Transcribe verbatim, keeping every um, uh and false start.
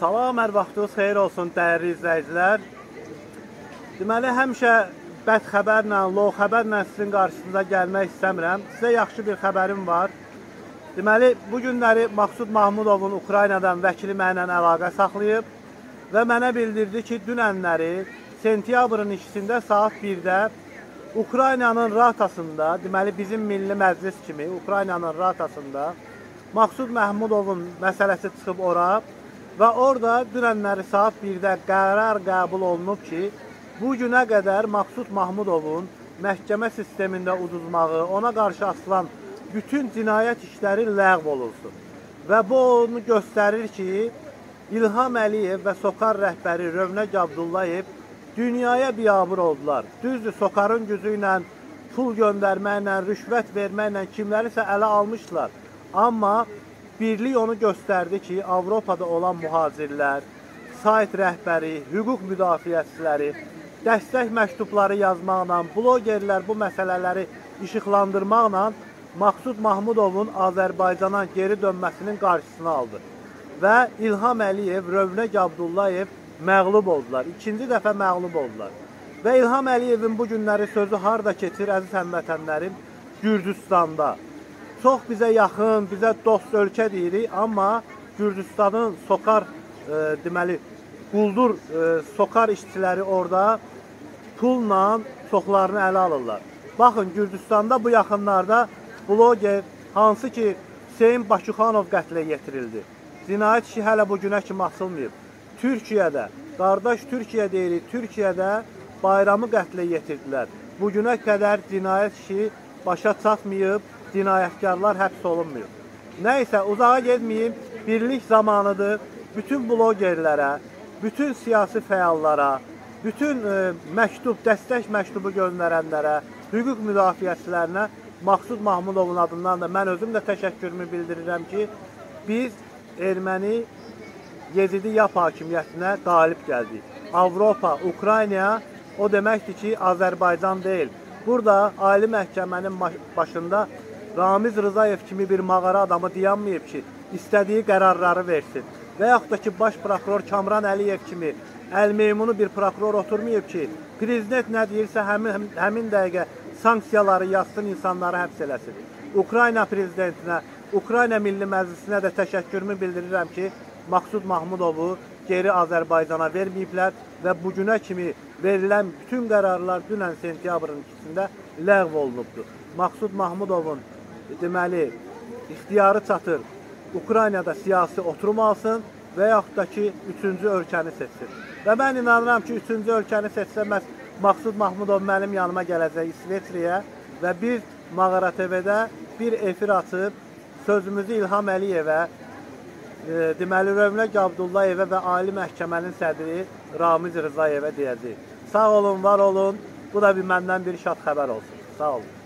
Salam, hər vaxtınız xeyir olsun dəyərli izləyicilər. Deməli, həmişə bəd xəbərlə, lo xəbərlə sizin qarşınıza gəlmək istəmirəm. Sizə yaxşı bir xəbərim var. Deməli, bu günləri Maqsud Mahmudovun Ukraynadan vəkili mənlə əlaqə saxlayıb və mənə bildirdi ki, dünənləri sentyabrın ikisində saat birdə Ukraynanın ratasında, deməli bizim Milli Məclis kimi Ukraynanın ratasında Maqsud Mahmudovun məsələsi çıxıb ora və orada dünənləri saat birdə qərar qəbul olunub ki, bu günə qədər Maqsud Mahmudovun məhkəmə sistemində uduzmağı, ona qarşı asılan bütün cinayət işləri ləğv olunsun. Və bu onu göstərir ki, İlham Əliyev və SOCAR rəhbəri Rövnəq Abdullayev dünyaya biabır oldular. Düzdür, SOCARın gücü ilə, pul göndərməklə, rüşvət verməklə kimlərisə ələ almışlar. Amma birlik onu göstərdi ki, Avropada olan mühacirlər, sayt rəhbəri, hüquq müdafiəçiləri, dəstək məktubları yazmaqla, blogerlər bu məsələləri işıqlandırmaqla Maqsud Mahmudovun Azərbaycana geri dönməsinin qarşısını aldı. Və İlham Əliyev, Rövnəq Abdullayev məğlub oldular. İkinci dəfə məğlub oldular. Və İlham Əliyevin bu günləri sözü harada keçir, əziz həmvətənlərim? Gürcüstanda. Çox bizə yaxın, bizə dost ölkə deyirik, amma Gürcüstanın SOCAR, e, deməli, quldur e, SOCAR işçiləri orada pulla çoxlarını ələ alırlar. Baxın, Gürcüstanda bu yaxınlarda bloger, hansı ki Hüseyin Bakıxanov qətlə yetirildi. Cinayət işi hələ bu günə kimi açılmayıb. Türkiyədə, qardaş Türkiyə deyirik, Türkiyədə bayramı qətlə yetirdilər. Bu günə qədər cinayət işi başa çatmayıb, cinayətkarlar həbs olunmuyor. Nəysə, uzağa getməyim, birlik zamanıdır. Bütün blogerlərə, bütün siyasi fəallara, bütün e, məktub, dəstək məktubu göndərənlərə, hüquq müdafiəçilərinə Maqsud Mahmudovun adından da mən özüm də təşəkkürümü bildirirəm ki, biz erməni Yezidi Yap hakimiyyətinə qalib gəldik. Avropa, Ukraynaya o deməkdir ki, Azərbaycan deyil. Burada Ali Məhkəmənin başında Ramiz Rızayev kimi bir mağara adamı dayanmayıb ki, istədiyi qərarları versin. Və yaxud da ki, baş prokuror Kamran Əliyev kimi əl-meymunu bir prokuror oturmayıb ki, prezident nə deyirsə həmin, həmin dəqiqə sanksiyaları yazsın, insanları həbs eləsin. Ukrayna prezidentinə, Ukrayna Milli Məclisinə də təşəkkürümü bildirirəm ki, Maqsud Mahmudovu geri Azərbaycana verməyiblər və bugünə kimi verilən bütün qərarlar dünən sentyabrın ikisində ləğv olunubdur. Maqsud Mahmudovun deməli, ixtiyarı çatır, Ukraynada siyasi oturum alsın və yaxud da ki, üçüncü ölkəni seçsin. Və mən inanıram ki, üçüncü ölkəni seçsə, məhz Maqsud Mahmudov mənim yanıma gələcək İsveçriyə və biz Mağara T V-də bir efir açıb sözümüzü İlham Əliyevə, e, deməli, Rövnəq Abdullayevə və Ali Məhkəmənin sədri Ramiz Rızayevə deyəcək. Sağ olun, var olun. Bu da bir məndən bir şad xəbər olsun. Sağ olun.